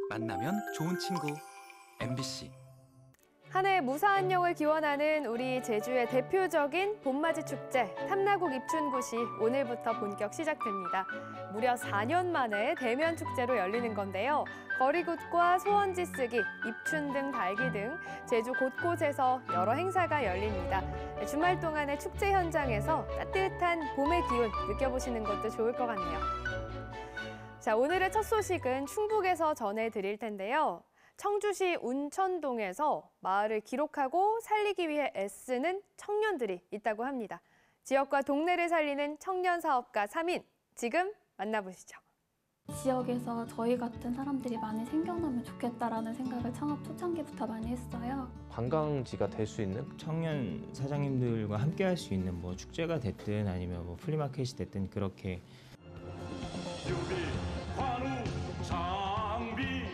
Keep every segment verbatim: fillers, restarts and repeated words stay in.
만나면 좋은 친구 엠비씨. 한 해 무사한 영을 기원하는 우리 제주의 대표적인 봄맞이 축제 탐라국 입춘굿이 오늘부터 본격 시작됩니다. 무려 사 년 만에 대면 축제로 열리는 건데요. 거리굿과 소원지 쓰기, 입춘 등 달기 등 제주 곳곳에서 여러 행사가 열립니다. 주말 동안의 축제 현장에서 따뜻한 봄의 기운 느껴보시는 것도 좋을 것 같네요. 자, 오늘의 첫 소식은 충북에서 전해드릴 텐데요. 청주시 운천동에서 마을을 기록하고 살리기 위해 애쓰는 청년들이 있다고 합니다. 지역과 동네를 살리는 청년 사업가 삼 인, 지금 만나보시죠. 지역에서 저희 같은 사람들이 많이 생겨나면 좋겠다라는 생각을 창업 초창기부터 많이 했어요. 관광지가 될 수 있는 청년 사장님들과 함께 할 수 있는 뭐 축제가 됐든 아니면 뭐 플리마켓이 됐든 그렇게 유비, 관우, 장비,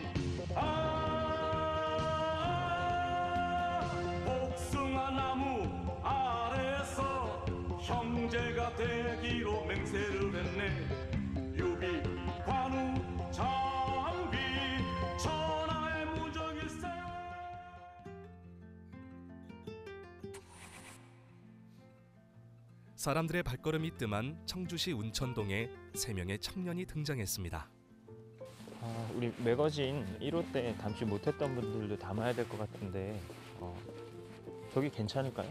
아, 복숭아 나무 아래서 형제가 되기로 맹세를 했네. 유비, 관우, 장비, 천하의 무적일세. 사람들의 발걸음이 뜸한 청주시 운천동에 세 명의 청년이 등장했습니다. 아, 우리 매거진 일 호 때 담지 못했던 분들도 담아야 될 것 같은데 어, 저기 괜찮을까요?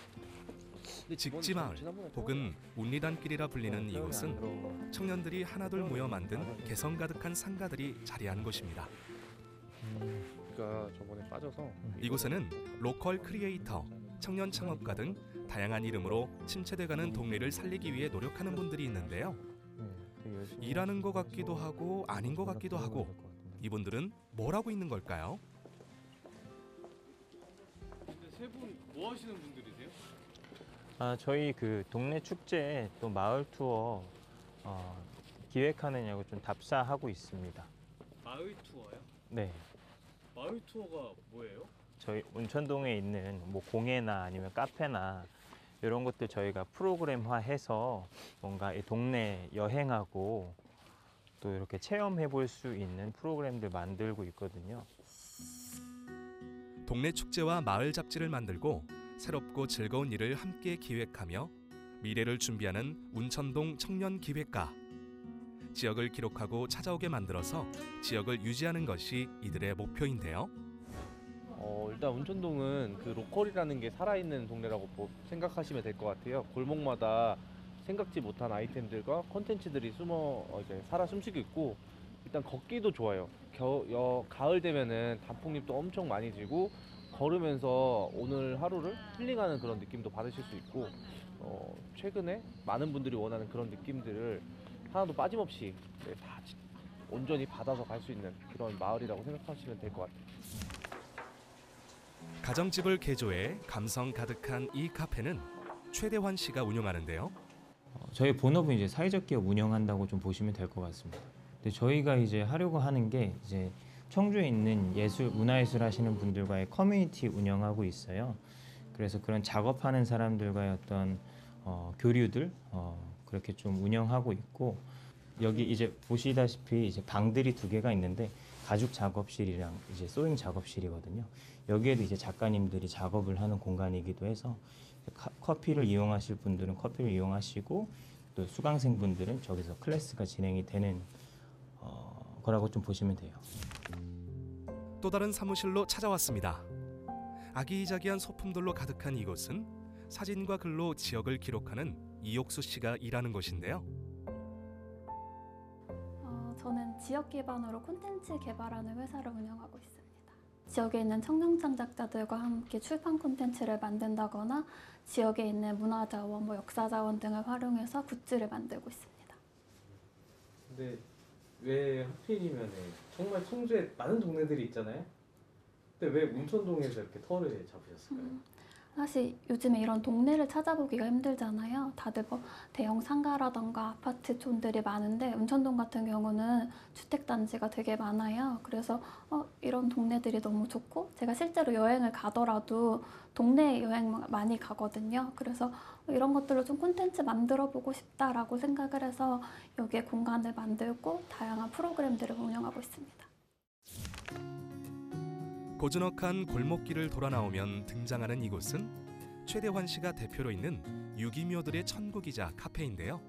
직지마을 혹은 운리단길이라 불리는 이곳은 청년들이 하나둘 모여 만든 개성 가득한 상가들이 자리한 곳입니다. 우리가 저번에 빠져서 이곳에는 로컬 크리에이터, 청년 창업가 등 다양한 이름으로 침체돼가는 동네를 살리기 위해 노력하는 분들이 있는데요. 일하는 것 같기도 하고 아닌 것 같기도 하고 이분들은 뭘 하고 있는 걸까요? 세 분 뭐 하시는 분들이세요? 아, 저희 그 동네 축제 또 마을 투어 어, 기획하느냐고 좀 답사하고 있습니다. 마을 투어요? 네. 마을 투어가 뭐예요? 저희 운천동에 있는 뭐 공예나 아니면 카페나 이런 것들 저희가 프로그램화해서 뭔가 이 동네 여행하고 또 이렇게 체험해 볼 수 있는 프로그램들 만들고 있거든요. 동네 축제와 마을 잡지를 만들고 새롭고 즐거운 일을 함께 기획하며 미래를 준비하는 운천동 청년 기획가. 지역을 기록하고 찾아오게 만들어서 지역을 유지하는 것이 이들의 목표인데요. 어, 일단 운천동은 그 로컬이라는 게 살아있는 동네라고 뭐 생각하시면 될 것 같아요. 골목마다 생각지 못한 아이템들과 컨텐츠들이 숨어 어, 이제 살아 숨쉬고 있고, 일단 걷기도 좋아요. 겨, 여, 가을 되면은 단풍잎도 엄청 많이 지고 걸으면서 오늘 하루를 힐링하는 그런 느낌도 받으실 수 있고, 어, 최근에 많은 분들이 원하는 그런 느낌들을 하나도 빠짐없이 네, 다 온전히 받아서 갈 수 있는 그런 마을이라고 생각하시면 될 것 같아요. 가정집을 개조해 감성 가득한 이 카페는 최대환 씨가 운영하는데요. 어, 저희 본업은 이제 사회적 기업 운영한다고 좀 보시면 될 것 같습니다. 근데 저희가 이제 하려고 하는 게 이제 청주에 있는 예술, 문화예술 하시는 분들과의 커뮤니티 운영하고 있어요. 그래서 그런 작업하는 사람들과의 어떤 어, 교류들 어, 그렇게 좀 운영하고 있고, 여기 이제 보시다시피 이제 방들이 두 개가 있는데 가죽 작업실이랑 이제 소잉 작업실이거든요. 여기에도 이제 작가님들이 작업을 하는 공간이기도 해서 카, 커피를 이용하실 분들은 커피를 이용하시고 또 수강생분들은 저기서 클래스가 진행이 되는 어, 거라고 좀 보시면 돼요. 또 다른 사무실로 찾아왔습니다. 아기자기한 소품들로 가득한 이곳은 사진과 글로 지역을 기록하는 이옥수 씨가 일하는 곳인데요. 어, 저는 지역 기반으로 콘텐츠 개발하는 회사를 운영하고 있습니다. 지역에 있는 청년 창작자들과 함께 출판 콘텐츠를 만든다거나 지역에 있는 문화자원, 뭐 역사자원 등을 활용해서 굿즈를 만들고 있습니다. 근데 왜 하필이면 정말 청주에 많은 동네들이 있잖아요. 근데 왜 운천동에서 이렇게 터를 잡으셨을까요? 음, 사실 요즘에 이런 동네를 찾아보기가 힘들잖아요. 다들 뭐 대형 상가라던가 아파트촌들이 많은데 운천동 같은 경우는 주택단지가 되게 많아요. 그래서 어, 이런 동네들이 너무 좋고, 제가 실제로 여행을 가더라도 동네 여행 많이 가거든요. 그래서 이런 것들로 좀 콘텐츠 만들어 보고 싶다라고 생각을 해서 여기에 공간을 만들고 다양한 프로그램들을 운영하고 있습니다. 고즈넉한 골목길을 돌아 나오면 등장하는 이곳은 최대환 씨가 대표로 있는 유기묘들의 천국이자 카페인데요.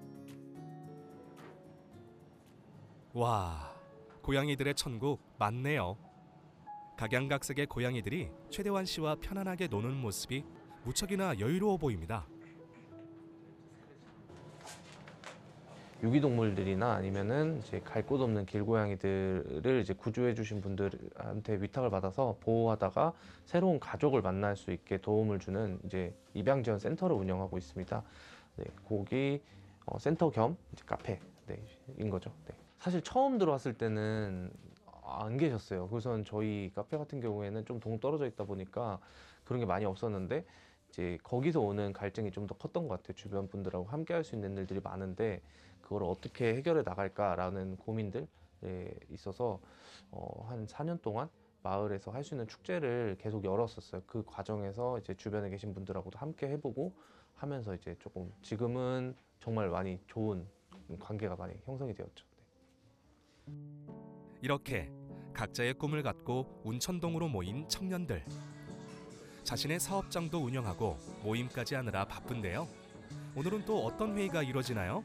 와, 고양이들의 천국 맞네요. 각양각색의 고양이들이 최대환 씨와 편안하게 노는 모습이 무척이나 여유로워 보입니다. 유기동물들이나 아니면은 이제 갈 곳 없는 길고양이들을 이제 구조해 주신 분들한테 위탁을 받아서 보호하다가 새로운 가족을 만날 수 있게 도움을 주는 이제 입양 지원 센터를 운영하고 있습니다. 네, 거기 어, 센터 겸 이제 카페 네, 인 거죠. 네. 사실 처음 들어왔을 때는 안 계셨어요. 그래서 저희 카페 같은 경우에는 좀 동떨어져 있다 보니까 그런 게 많이 없었는데 이제 거기서 오는 갈증이 좀 더 컸던 것 같아요. 주변 분들하고 함께 할 수 있는 일들이 많은데 그걸 어떻게 해결해 나갈까라는 고민들에 있어서 어, 한 사 년 동안 마을에서 할 수 있는 축제를 계속 열었었어요. 그 과정에서 이제 주변에 계신 분들하고도 함께 해보고 하면서 이제 조금 지금은 정말 많이 좋은 관계가 많이 형성이 되었죠. 네. 이렇게 각자의 꿈을 갖고 운천동으로 모인 청년들. 자신의 사업장도 운영하고 모임까지 하느라 바쁜데요. 오늘은 또 어떤 회의가 이루어지나요?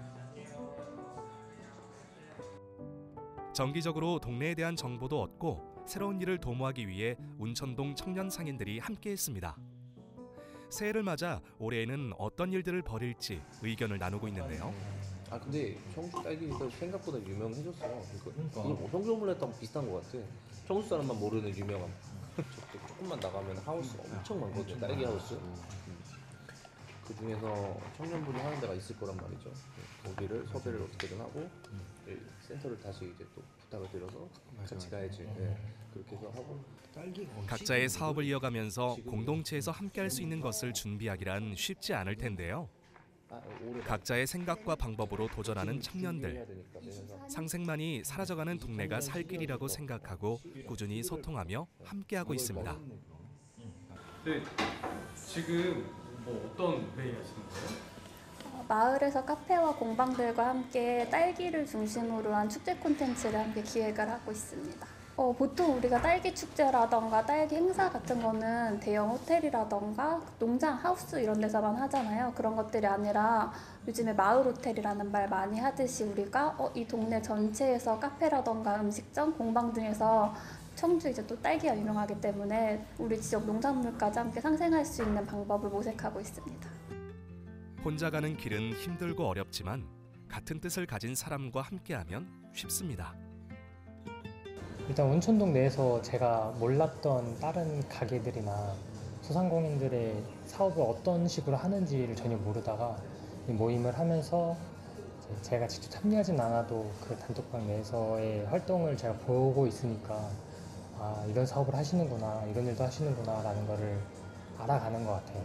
정기적으로 동네에 대한 정보도 얻고 새로운 일을 도모하기 위해 운천동 청년 상인들이 함께했습니다. 새해를 맞아 올해에는 어떤 일들을 벌일지 의견을 나누고 있는데요. 아 근데 청주 딸기가 생각보다 유명해졌어요. 그러니까 청주 오믈렛하고 비슷한 것 같아. 청주 사람만 모르는 유명한. 조금만 나가면 하우스 엄청 많거든요. 딸기 하우스. 그 중에서 청년분이 하는 데가 있을 거란 말이죠. 거기를 섭외를 어떻게든 하고 센터를 다시 이제 또 부탁을 드려서 같이 가야지. 네. 그렇게 해서 하고 각자의 사업을 이어가면서 공동체에서 함께할 수 있는 것을 준비하기란 쉽지 않을 텐데요. 각자의 생각과 방법으로 도전하는 청년들. 상생만이 사라져가는 동네가 살 길이라고 생각하고 꾸준히 소통하며 함께하고 있습니다. 네, 지금 뭐 어떤 회의 하시는 거예요? 어, 마을에서 카페와 공방들과 함께 딸기를 중심으로 한 축제 콘텐츠를 함께 기획을 하고 있습니다. 어, 보통 우리가 딸기 축제라던가 딸기 행사 같은 거는 대형 호텔이라던가 농장, 하우스 이런 데서만 하잖아요. 그런 것들이 아니라 요즘에 마을 호텔이라는 말 많이 하듯이 우리가 어, 이 동네 전체에서 카페라던가 음식점, 공방 등에서 청주 이제 또 딸기가 유명하기 때문에 우리 지역 농산물까지 함께 상생할 수 있는 방법을 모색하고 있습니다. 혼자 가는 길은 힘들고 어렵지만 같은 뜻을 가진 사람과 함께하면 쉽습니다. 일단 운천동 내에서 제가 몰랐던 다른 가게들이나 소상공인들의 사업을 어떤 식으로 하는지를 전혀 모르다가 이 모임을 하면서 제가 직접 참여하진 않아도 그 단톡방 내에서의 활동을 제가 보고 있으니까 아, 이런 사업을 하시는구나, 이런 일도 하시는구나 라는 거를 알아가는 것 같아요.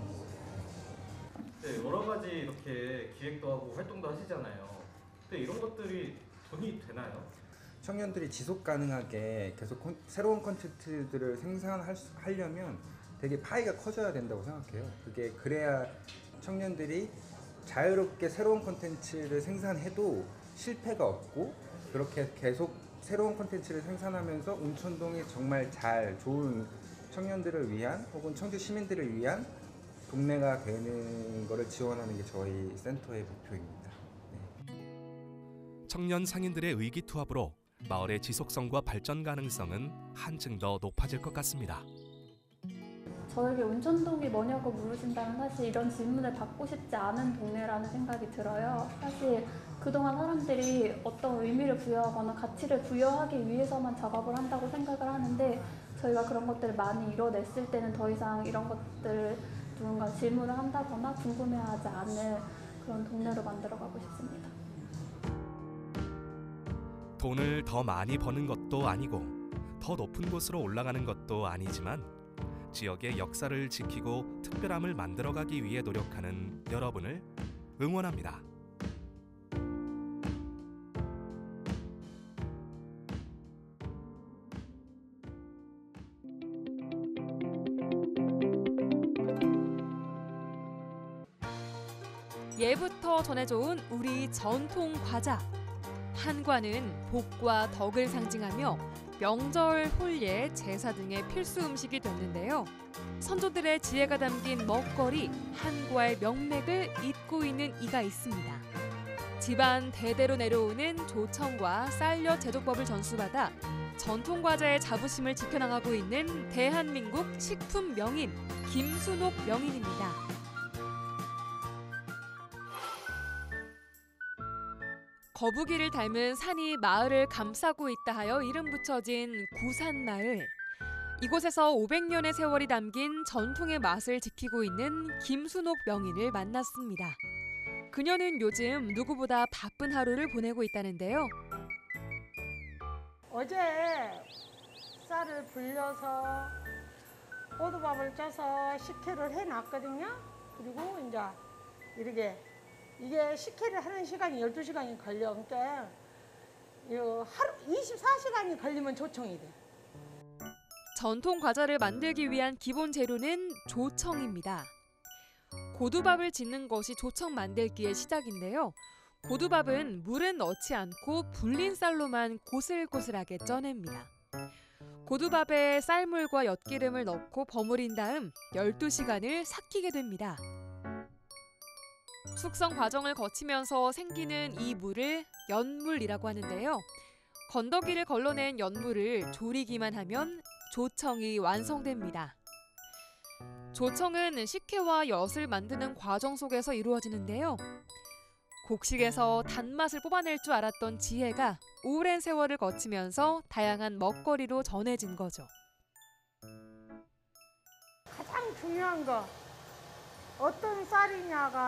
네, 여러 가지 이렇게 기획도 하고 활동도 하시잖아요. 근데 이런 것들이 돈이 되나요? 청년들이 지속 가능하게 계속 콘, 새로운 콘텐츠들을 생산하려면 되게 파이가 커져야 된다고 생각해요. 그게 그래야 청년들이 자유롭게 새로운 콘텐츠를 생산해도 실패가 없고 그렇게 계속 새로운 콘텐츠를 생산하면서 운천동이 정말 잘 좋은 청년들을 위한 혹은 청주 시민들을 위한 동네가 되는 것을 지원하는 게 저희 센터의 목표입니다. 네. 청년 상인들의 의기투합으로 마을의 지속성과 발전 가능성은 한층 더 높아질 것 같습니다. 저에게 운천동이 뭐냐고 물으신다면 사실 이런 질문을 받고 싶지 않은 동네라는 생각이 들어요. 사실 그동안 사람들이 어떤 의미를 부여하거나 가치를 부여하기 위해서만 작업을 한다고 생각을 하는데 저희가 그런 것들을 많이 이뤄냈을 때는 더 이상 이런 것들을 누군가 질문을 한다거나 궁금해하지 않는 그런 동네로 만들어가고 싶습니다. 돈을 더 많이 버는 것도 아니고 더 높은 곳으로 올라가는 것도 아니지만 지역의 역사를 지키고 특별함을 만들어가기 위해 노력하는 여러분을 응원합니다. 예부터 전해져온 우리 전통 과자. 한과는 복과 덕을 상징하며 명절, 혼례, 제사 등의 필수 음식이 됐는데요. 선조들의 지혜가 담긴 먹거리, 한과의 명맥을 잇고 있는 이가 있습니다. 집안 대대로 내려오는 조청과 쌀엿 제조법을 전수받아 전통 과자의 자부심을 지켜나가고 있는 대한민국 식품 명인 김순옥 명인입니다. 거북이를 닮은 산이 마을을 감싸고 있다 하여 이름 붙여진 구산마을. 이곳에서 오백 년의 세월이 담긴 전통의 맛을 지키고 있는 김순옥 명인을 만났습니다. 그녀는 요즘 누구보다 바쁜 하루를 보내고 있다는데요. 어제 쌀을 불려서 오두밥을 쪄서 식혜를 해놨거든요. 그리고 이제 이렇게 이게 식혜를 하는 시간이 열두 시간이 걸려. 그러니까 하루 이십사 시간이 걸리면 조청이 돼. 전통 과자를 만들기 위한 기본 재료는 조청입니다. 고두밥을 짓는 것이 조청 만들기의 시작인데요. 고두밥은 물은 넣지 않고 불린 쌀로만 고슬고슬하게 쪄냅니다. 고두밥에 쌀물과 엿기름을 넣고 버무린 다음 열두 시간을 삭히게 됩니다. 숙성 과정을 거치면서 생기는 이 물을 연물이라고 하는데요. 건더기를 걸러낸 연물을 졸이기만 하면 조청이 완성됩니다. 조청은 식혜와 엿을 만드는 과정 속에서 이루어지는데요. 곡식에서 단맛을 뽑아낼 줄 알았던 지혜가 오랜 세월을 거치면서 다양한 먹거리로 전해진 거죠. 가장 중요한 거 어떤 쌀이냐가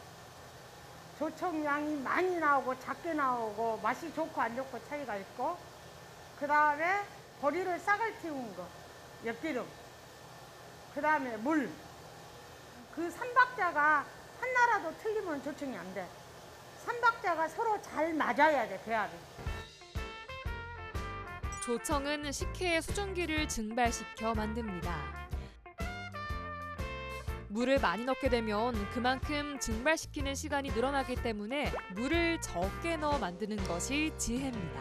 조청 양이 많이 나오고 작게 나오고 맛이 좋고 안 좋고 차이가 있고, 그 다음에 보리를 싹을 틔운 거, 엿기름, 그 다음에 물. 그 삼박자가 하나라도 틀리면 조청이 안 돼. 삼박자가 서로 잘 맞아야 돼, 배합이. 조청은 식혜의 수증기를 증발시켜 만듭니다. 물을 많이 넣게 되면 그만큼 증발시키는 시간이 늘어나기 때문에 물을 적게 넣어 만드는 것이 지혜입니다.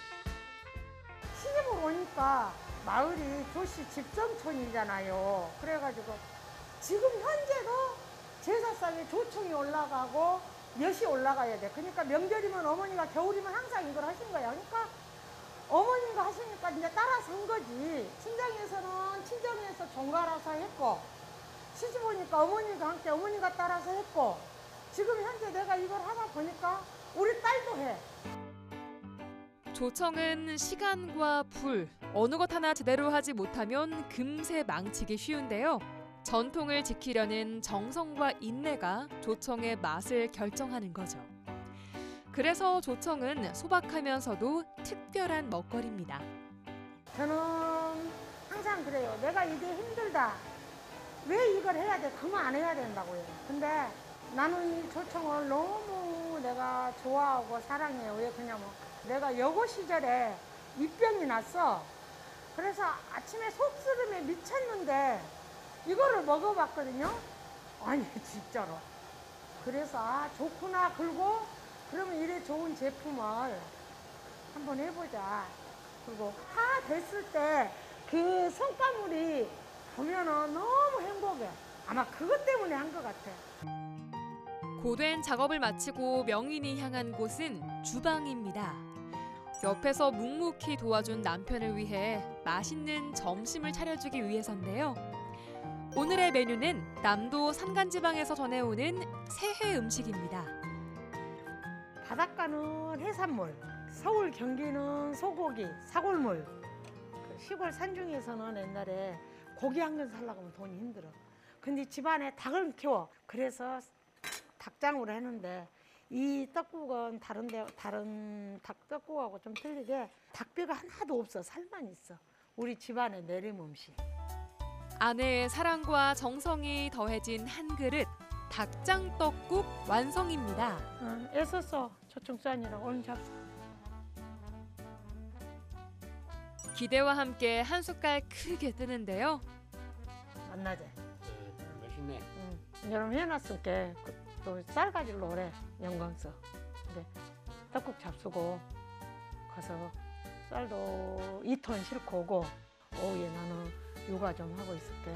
시집을 오니까 마을이 조씨 집정촌이잖아요. 그래가지고 지금 현재도 제사상에 조청이 올라가고 엿이 올라가야 돼. 그러니까 명절이면 어머니가, 겨울이면 항상 이걸 하신 거야. 그러니까 어머니가 하시니까 이제 따라서 한 거지. 친정에서는 친정에서 종가라서 했고, 시집 오니까 어머니가 함께 어머니가 따라서 했고, 지금 현재 내가 이걸 하다 보니까 우리 딸도 해. 조청은 시간과 불, 어느 것 하나 제대로 하지 못하면 금세 망치기 쉬운데요. 전통을 지키려는 정성과 인내가 조청의 맛을 결정하는 거죠. 그래서 조청은 소박하면서도 특별한 먹거리입니다. 저는 항상 그래요. 내가 이게 힘들다. 왜 이걸 해야 돼? 그만 안 해야 된다고 해요. 근데 나는 이 조청을 너무 내가 좋아하고 사랑해요. 왜 그러냐면 내가 여고 시절에 입병이 났어. 그래서 아침에 속쓰림에 미쳤는데 이거를 먹어봤거든요. 아니 진짜로. 그래서 아 좋구나. 그리고 그러면 이래 좋은 제품을 한번 해보자. 그리고 다 됐을 때 그 성과물이 보면은 너무 행복해. 아마 그것 때문에 한 것 같아. 고된 작업을 마치고 명인이 향한 곳은 주방입니다. 옆에서 묵묵히 도와준 남편을 위해 맛있는 점심을 차려주기 위해서인데요. 오늘의 메뉴는 남도 산간지방에서 전해오는 새해 음식입니다. 바닷가는 해산물, 서울 경기는 소고기, 사골물. 그 시골 산중에서는 옛날에 고기 한 근 살려고 하면 돈이 힘들어. 근데 집안에 닭을 키워. 그래서 닭장으로 했는데 이 떡국은 다른 데, 다른 닭 떡국하고 좀 틀리게 닭뼈가 하나도 없어. 살만 있어. 우리 집안의 내림 음식. 아내의 사랑과 정성이 더해진 한 그릇 닭장 떡국 완성입니다. 응, 애썼어. 초청산이라고 오늘 잡수. 기대와 함께 한 숟갈 크게 뜨는데요. 만나자. 네, 맛있네. 응. 여러분 해놨을게. 또 쌀 가지러 오래. 영광서. 근데 떡국 잡수고 가서 쌀도 이 톤 싣고 오고 오후에 나는 육아 좀 하고 있을게.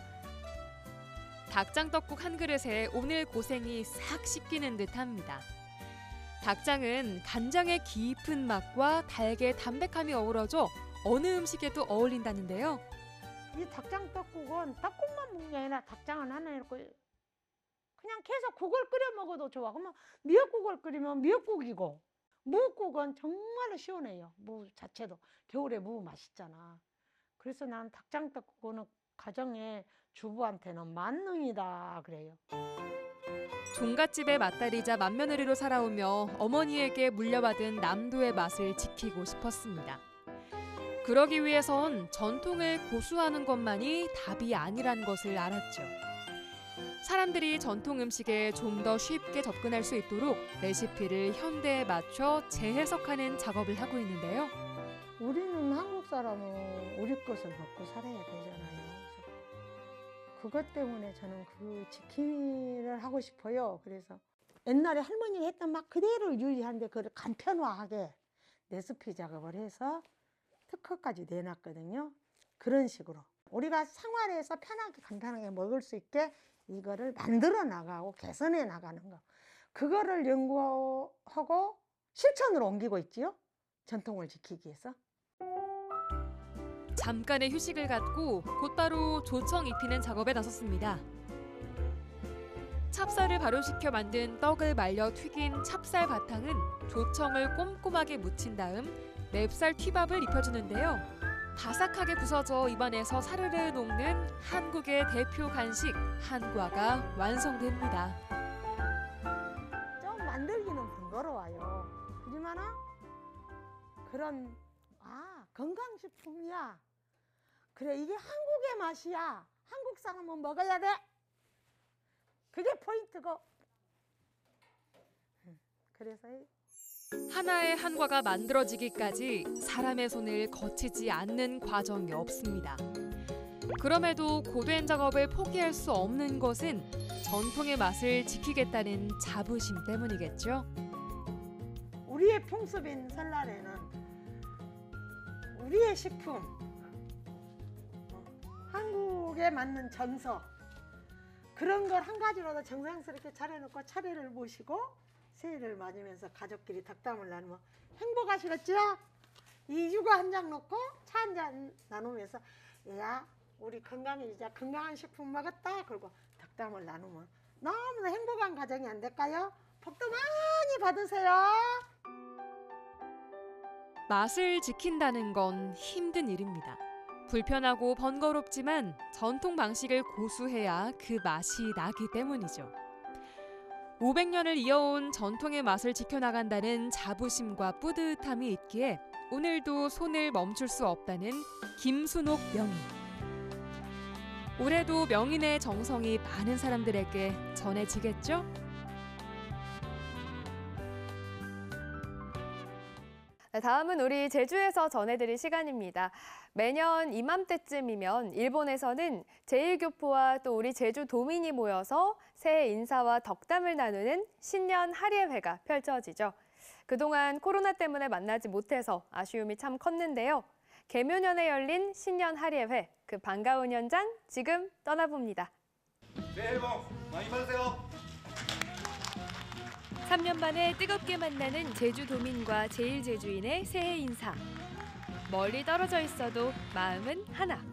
닭장떡국 한 그릇에 오늘 고생이 싹 씻기는 듯합니다. 닭장은 간장의 깊은 맛과 닭의 담백함이 어우러져 어느 음식에도 어울린다는데요. 이 닭장떡국은 닭국만 먹는 게 아니라 닭장은 하나 넣고 그냥 계속 국을 끓여 먹어도 좋아. 그러면 미역국을 끓이면 미역국이고 무국은 정말로 시원해요. 무 자체도 겨울에 무 맛있잖아. 그래서 난 닭장떡국은 가정의 주부한테는 만능이다 그래요. 종갓집의 맏딸이자 맏며느리로 살아오며 어머니에게 물려받은 남도의 맛을 지키고 싶었습니다. 그러기 위해선 전통을 고수하는 것만이 답이 아니란 것을 알았죠. 사람들이 전통 음식에 좀 더 쉽게 접근할 수 있도록 레시피를 현대에 맞춰 재해석하는 작업을 하고 있는데요. 우리는 한국 사람은 우리 것을 먹고 살아야 되잖아요. 그것 때문에 저는 그 지키를 하고 싶어요. 그래서 옛날에 할머니가 했던 막 그대로 유지하는데 그걸 간편화하게 레시피 작업을 해서 특허까지 내놨거든요. 그런 식으로 우리가 생활에서 편하게 간편하게 먹을 수 있게 이거를 만들어 나가고 개선해 나가는 거. 그거를 연구하고 실천으로 옮기고 있지요. 전통을 지키기 위해서. 잠깐의 휴식을 갖고 곧바로 조청 입히는 작업에 나섰습니다. 찹쌀을 발효시켜 만든 떡을 말려 튀긴 찹쌀 바탕은 조청을 꼼꼼하게 묻힌 다음 맵쌀 튀밥을 입혀주는데요. 바삭하게 부서져 입안에서 사르르 녹는 한국의 대표 간식 한과가 완성됩니다. 좀 만들기는 번거로워요. 하지만은 그런 아 건강식품이야. 그래 이게 한국의 맛이야. 한국 사람은 먹어야 돼. 그게 포인트고. 그래서 하나의 한과가 만들어지기까지 사람의 손을 거치지 않는 과정이 없습니다. 그럼에도 고된 작업을 포기할 수 없는 것은 전통의 맛을 지키겠다는 자부심 때문이겠죠. 우리의 풍습인 설날에는 우리의 식품, 한국에 맞는 전서 그런 걸 한 가지로도 정성스럽게 차려놓고 차례를 모시고 새해를 맞으면서 가족끼리 덕담을 나누면 행복하시겠죠? 이 육아 한 장 놓고 차 한 잔 나누면서 야 우리 건강해지자 건강한 식품 먹었다 그리고 덕담을 나누면 너무나 행복한 가정이 안 될까요? 복도 많이 받으세요. 맛을 지킨다는 건 힘든 일입니다. 불편하고 번거롭지만 전통 방식을 고수해야 그 맛이 나기 때문이죠. 오백 년을 이어온 전통의 맛을 지켜나간다는 자부심과 뿌듯함이 있기에 오늘도 손을 멈출 수 없다는 김순옥 명인. 올해도 명인의 정성이 많은 사람들에게 전해지겠죠? 다음은 우리 제주에서 전해드릴 시간입니다. 매년 이맘때쯤이면 일본에서는 제일교포와 또 우리 제주 도민이 모여서 새해 인사와 덕담을 나누는 신년 할예회가 펼쳐지죠. 그동안 코로나 때문에 만나지 못해서 아쉬움이 참 컸는데요. 개묘년에 열린 신년 할예회, 그 반가운 현장 지금 떠나봅니다. 새해 복 많이 받으세요. 삼 년 만에 뜨겁게 만나는 제주도민과 제일제주인의 새해 인사. 멀리 떨어져 있어도 마음은 하나.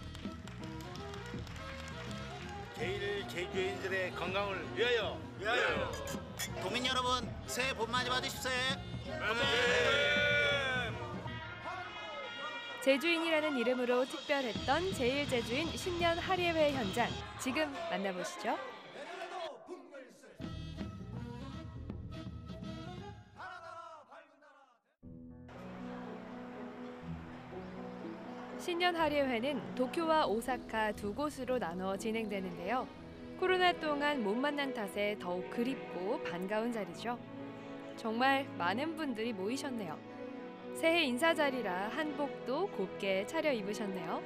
제일제주인들의 건강을 위하여. 위하여. 도민 여러분, 새해 복 많이 받으십시오. 제주인이라는 이름으로 특별했던 제일제주인 신년 할예회 현장 지금 만나보시죠. 신년 할예회는 도쿄와 오사카 두 곳으로 나눠 진행되는데요. 코로나 동안 못 만난 탓에 더욱 그립고 반가운 자리죠. 정말 많은 분들이 모이셨네요. 새해 인사 자리라 한복도 곱게 차려입으셨네요.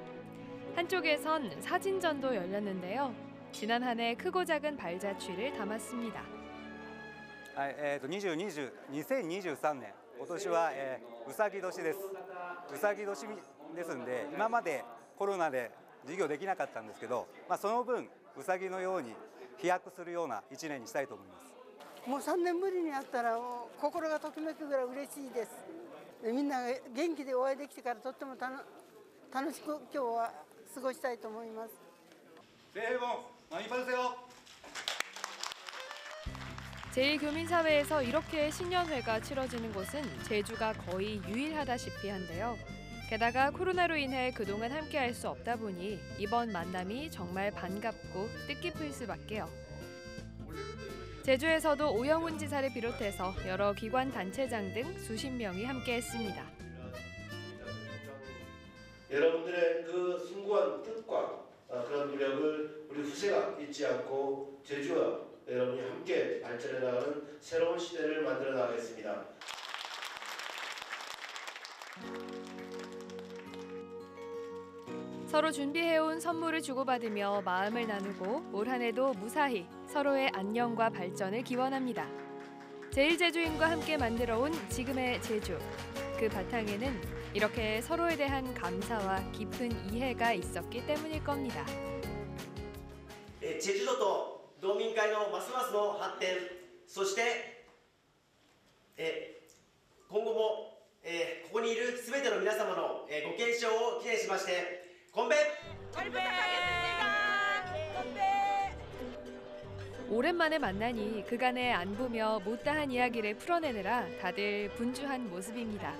한쪽에선 사진전도 열렸는데요. 지난 한 해 크고 작은 발자취를 담았습니다. はい、えーとにじゅう、にじゅう、にせんにじゅうさんねん、 今年は、えー、うさぎ年です。うさぎ年ですんで、今までコロナで授業できなかったんですけど、まあ、その分うさぎのように飛躍するような一年にしたいと思います。 もうさんねんぶりに会ったらもう心がときめくぐらい嬉しいです。みんなが元気でお会いできてからとっても楽楽しく今日は過ごしたいと思います。 새해 복 많이 받으세요. 제일 교민사회에서 이렇게 신년회가 치러지는 곳은 제주가 거의 유일하다시피 한데요. 게다가 코로나로 인해 그동안 함께할 수 없다 보니 이번 만남이 정말 반갑고 뜻깊을 수밖에요. 제주에서도 오영훈 지사를 비롯해서 여러 기관 단체장 등 수십 명이 함께했습니다. 여러분들의 그 숭고한 뜻과 그런 노력을 우리 후세가 잊지 않고 제주와 여러분이 함께 발전해 나가는 새로운 시대를 만들어 나가겠습니다. 서로 준비해온 선물을 주고받으며 마음을 나누고 올 한 해도 무사히 서로의 안녕과 발전을 기원합니다. 제일 제주인과 함께 만들어온 지금의 제주. 그 바탕에는 이렇게 서로에 대한 감사와 깊은 이해가 있었기 때문일 겁니다. 제주도 道民会のますますの発展、そしてえ今後もえここにいるすべての皆様のえご健勝を記念しまして、건배! 오랜만에 만나니 그간의 안부며 못다한 이야기를 풀어내느라 다들 분주한 모습입니다.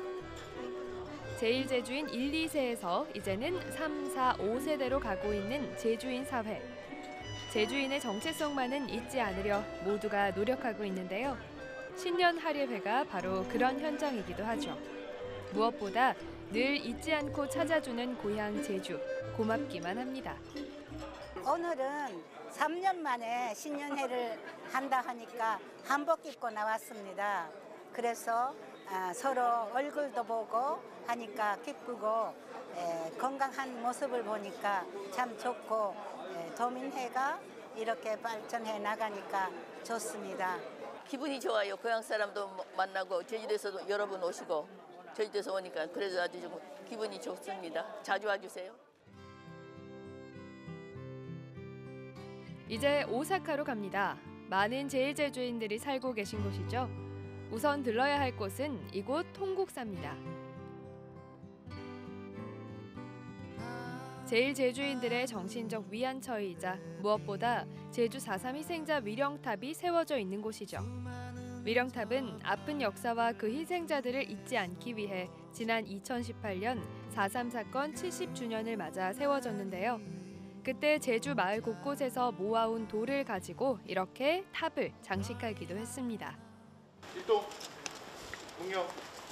제일 제주인 일, 이 세에서 이제는 삼, 사, 오 세대로 가고 있는 제주인 사회. 제주인의 정체성만은 잊지 않으려 모두가 노력하고 있는데요. 신년 할예회가 바로 그런 현장이기도 하죠. 무엇보다 늘 잊지 않고 찾아주는 고향 제주, 고맙기만 합니다. 오늘은 삼 년 만에 신년회를 한다 하니까 한복 입고 나왔습니다. 그래서 서로 얼굴도 보고 하니까 기쁘고 건강한 모습을 보니까 참 좋고 도민회가 이렇게 발전해 나가니까 좋습니다. 기분이 좋아요. 고향 사람도 만나고 제주도에서도 여러 분 오시고 제주도에서 오니까 그래서 아주 좀 기분이 좋습니다. 자주 와주세요. 이제 오사카로 갑니다. 많은 제일 제주인들이 살고 계신 곳이죠. 우선 들러야 할 곳은 이곳 통국사입니다. 제일 제주인들의 정신적 위안처이자 무엇보다 제주 사 삼 희생자 위령탑이 세워져 있는 곳이죠. 위령탑은 아픈 역사와 그 희생자들을 잊지 않기 위해 지난 이천십팔 년 사 삼 사건 칠십 주년을 맞아 세워졌는데요. 그때 제주 마을 곳곳에서 모아온 돌을 가지고 이렇게 탑을 장식하기도 했습니다. 일동 공격.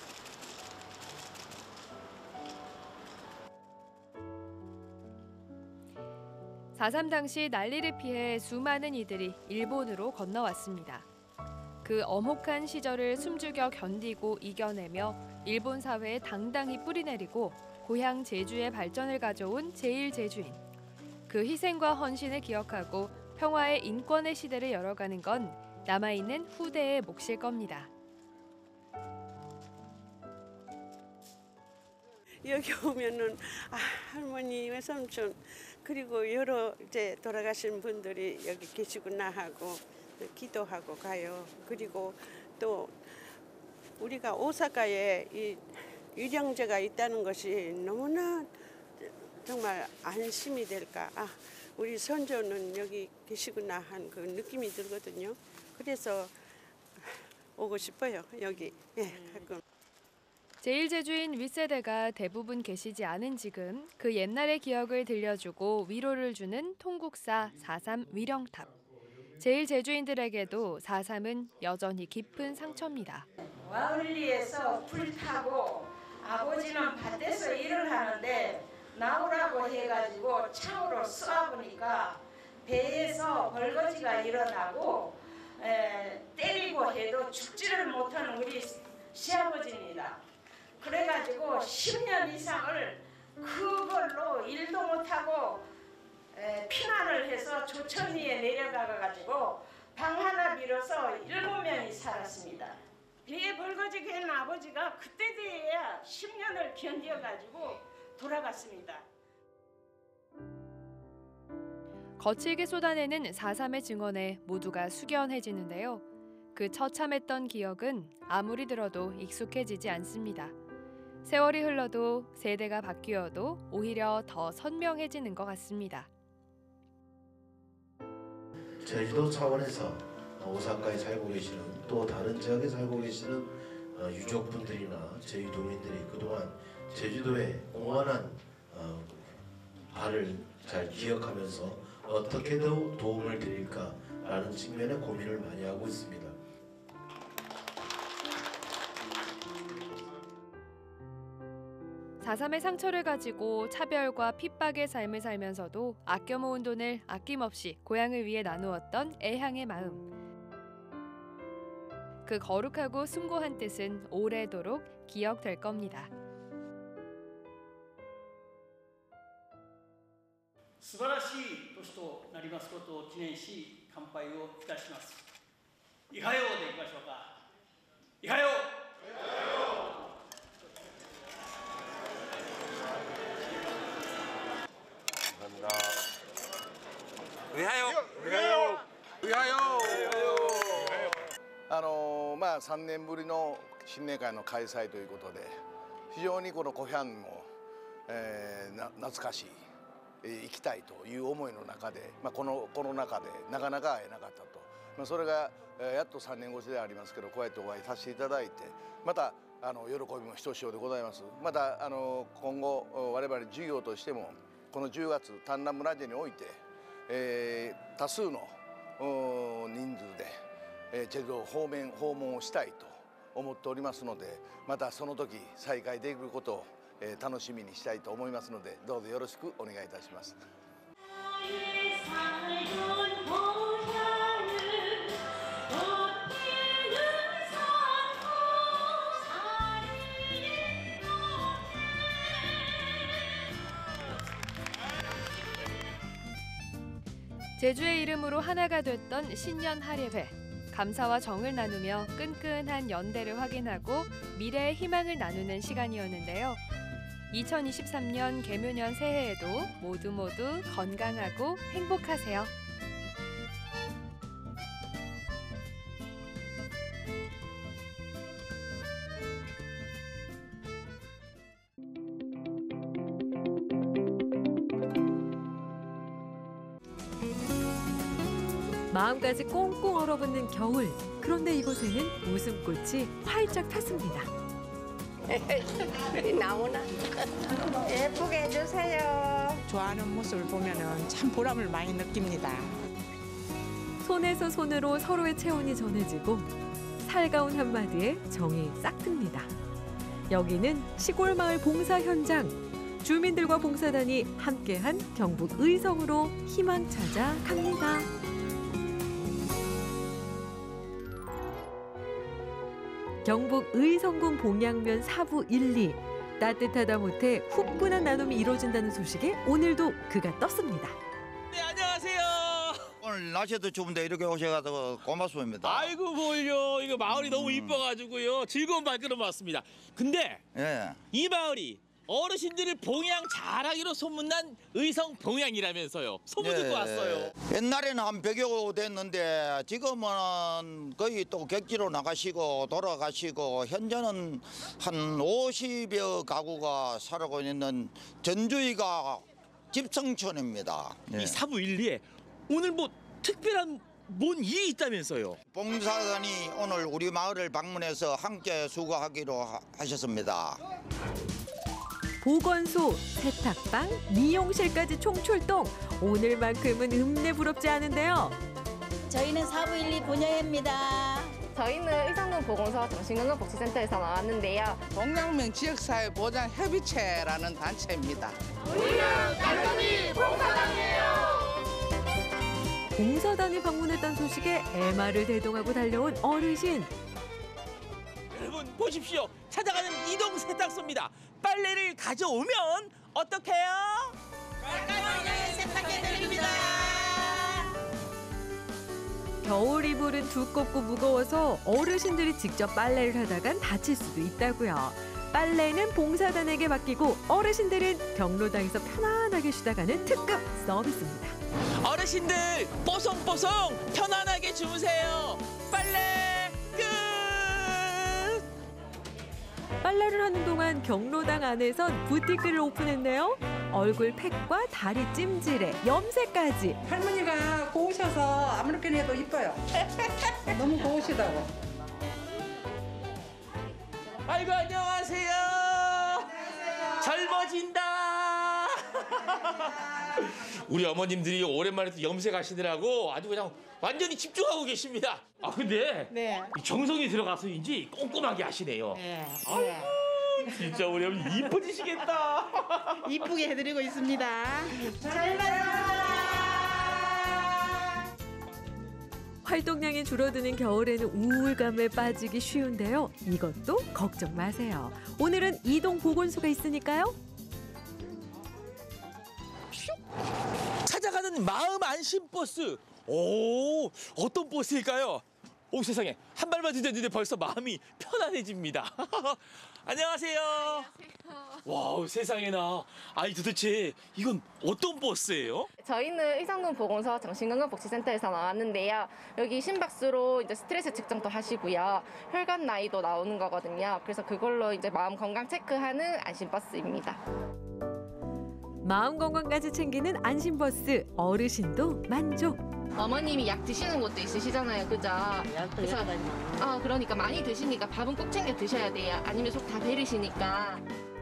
사 삼 당시 난리를 피해 수많은 이들이 일본으로 건너왔습니다. 그 엄혹한 시절을 숨죽여 견디고 이겨내며 일본 사회에 당당히 뿌리내리고 고향 제주의 발전을 가져온 제일 제주인. 그 희생과 헌신을 기억하고 평화의 인권의 시대를 열어가는 건 남아있는 후대의 몫일 겁니다. 여기 오면은 아, 할머니, 외삼촌 그리고 여러 이제 돌아가신 분들이 여기 계시구나 하고 기도하고 가요. 그리고 또 우리가 오사카에 이 위령제가 있다는 것이 너무나 정말 안심이 될까. 아, 우리 선조는 여기 계시구나 한 그 느낌이 들거든요. 그래서 오고 싶어요, 여기. 예, 가끔. 제일 제주인 윗세대가 대부분 계시지 않은 지금 그 옛날의 기억을 들려주고 위로를 주는 통국사 사 삼 위령탑. 제일 제주인들에게도 사 삼은 여전히 깊은 상처입니다. 와을리에서 불 타고 아버지는 밭에서 일을 하는데 나오라고 해가지고 창으로 쏘아보니까 배에서 벌거지가 일어나고 에, 때리고 해도 죽지를 못하는 우리 시아버지입니다. 그래가지고 십 년 이상을 그걸로 일도 못하고 에, 피난을 해서 조천리에 내려가가지고 방 하나 빌어서 일곱 명이 살았습니다. 배에 벌거지게 한 아버지가 그때 돼야 십 년을 견뎌가지고 돌아갔습니다. 거칠게 쏟아내는 사삼의 증언에 모두가 숙연해지는데요. 그 처참했던 기억은 아무리 들어도 익숙해지지 않습니다. 세월이 흘러도 세대가 바뀌어도 오히려 더 선명해지는 것 같습니다. 제주도 차원에서 오사카에 살고 계시는 또 다른 지역에 살고 계시는 유족분들이나 제주도민들이 그동안 제주도의 공헌한 바를 잘 기억하면서 어떻게 더 도움을 드릴까라는 측면에 고민을 많이 하고 있습니다. 사삼의 상처를 가지고 차별과 핍박의 삶을 살면서도 아껴 모은 돈을 아낌없이 고향을 위해 나누었던 애향의 마음. 그 거룩하고 숭고한 뜻은 오래도록 기억될 겁니다. 素晴らしい年となりますことを記念し乾杯をいたします。いかようでいきましょうか。いかよう。 위하여! 위하여! 위하여! あのまあさんねんぶりの新年会の開催ということで非常にこの湖畔も、えー、な懐かしい、えー、行きたいという思いの中で、まあ、このコロナ禍でなかなか会えなかったと、まあ、それが、えー、やっとさんねん越しでありますけどこうやってお会いさせていただいてまたあの喜びもひとしおでございます。またあの今後我々事業としてもこのじゅうがつ丹南村地において、えー、多数の人数で、えー、チェルド方面訪問をしたいと思っておりますのでまたその時再会できることを、えー、楽しみにしたいと思いますのでどうぞよろしくお願いいたします。 제주의 이름으로 하나가 됐던 신년 할예회. 감사와 정을 나누며 끈끈한 연대를 확인하고 미래의 희망을 나누는 시간이었는데요. 이천이십삼 년 개묘년 새해에도 모두 모두 건강하고 행복하세요. 마음까지 꽁꽁 얼어붙는 겨울. 그런데 이곳에는 웃음꽃이 활짝 폈습니다. 나오나 예쁘게 해주세요. 좋아하는 모습을 보면 참 보람을 많이 느낍니다. 손에서 손으로 서로의 체온이 전해지고 살가운 한마디에 정이 싹 듭니다. 여기는 시골 마을 봉사 현장. 주민들과 봉사단이 함께한 경북 의성으로 희망 찾아 갑니다. 경북 의성군 봉양면 사부 일, 이. 따뜻하다 못해 후끈한 나눔이 이루어진다는 소식에 오늘도 그가 떴습니다. 네, 안녕하세요. 오늘 날씨도 추운데 이렇게 오셔서 고맙습니다. 아이고 뭘요. 이거 마을이 음. 너무 이뻐가지고요. 즐거운 발걸음 왔습니다. 근데 예. 이 마을이 어르신들을 봉양 잘하기로 소문난 의성 봉양이라면서요. 소문 듣고 예. 왔어요. 옛날에는 한 백여 됐는데 지금은 거의 또 객지로 나가시고 돌아가시고 현재는 한 오십여 가구가 살고 있는 전주이가 집성촌입니다. 예. 이 사부 일, 이에 오늘 뭐 특별한 뭔 일이 있다면서요? 봉사단이 오늘 우리 마을을 방문해서 함께 수고하기로 하, 하셨습니다. 보건소, 세탁방, 미용실까지 총출동. 오늘만큼은 흠내 부럽지 않은데요. 저희는 사부 일, 이 분야입니다. 저희는 의성군 보건소 정신건강복지센터에서 나왔는데요. 동양명 지역사회 보장 협의체라는 단체입니다. 우리는 단순히 봉사단이에요. 봉사단이 방문했던 소식에 애마를 대동하고 달려온 어르신. 여러분 보십시오. 찾아가는 이동 세탁소입니다. 빨래를 가져오면 어떡해요? 깔끔하게 세탁해드립니다. 겨울 이불은 두껍고 무거워서 어르신들이 직접 빨래를 하다간 다칠 수도 있다고요. 빨래는 봉사단에게 맡기고 어르신들은 경로당에서 편안하게 쉬다가는 특급 서비스입니다. 어르신들 뽀송뽀송 편안하게 주무세요. 빨래 끝! 빨래를 하는 동안 경로당 안에선 부티크를 오픈했네요. 얼굴 팩과 다리 찜질에 염색까지. 할머니가 고우셔서 아무렇게나 해도 이뻐요. 너무 고우시다고. 아이고 안녕하세요. 안녕하세요. 젊어진다. 우리 어머님들이 오랜만에 또 염색하시느라고 아주 그냥 완전히 집중하고 계십니다. 아 근데 네. 정성이 들어가서인지 꼼꼼하게 하시네요. 네. 아이고 진짜 우리 어머니 이뻐지시겠다. 이쁘게 해드리고 있습니다. 잘 봤습니다. 활동량이 줄어드는 겨울에는 우울감에 빠지기 쉬운데요. 이것도 걱정 마세요. 오늘은 이동 보건소가 있으니까요. 찾아가는 마음 안심 버스. 오, 어떤 버스일까요? 오 세상에 한 발만 디뎠는데 벌써 마음이 편안해집니다. 안녕하세요. 안녕하세요. 와우 세상에나. 아니 도대체 이건 어떤 버스예요? 저희는 의성군 보건소 정신건강복지센터에서 나왔는데요. 여기 심박수로 이제 스트레스 측정도 하시고요. 혈관 나이도 나오는 거거든요. 그래서 그걸로 이제 마음 건강 체크하는 안심버스입니다. 마음 건강까지 챙기는 안심버스. 어르신도 만족. 어머님이 약 드시는 것도 있으시잖아요, 그죠? 그래서 아 그러니까 많이 드시니까 밥은 꼭 챙겨 드셔야 돼요. 아니면 속 다 베르시니까.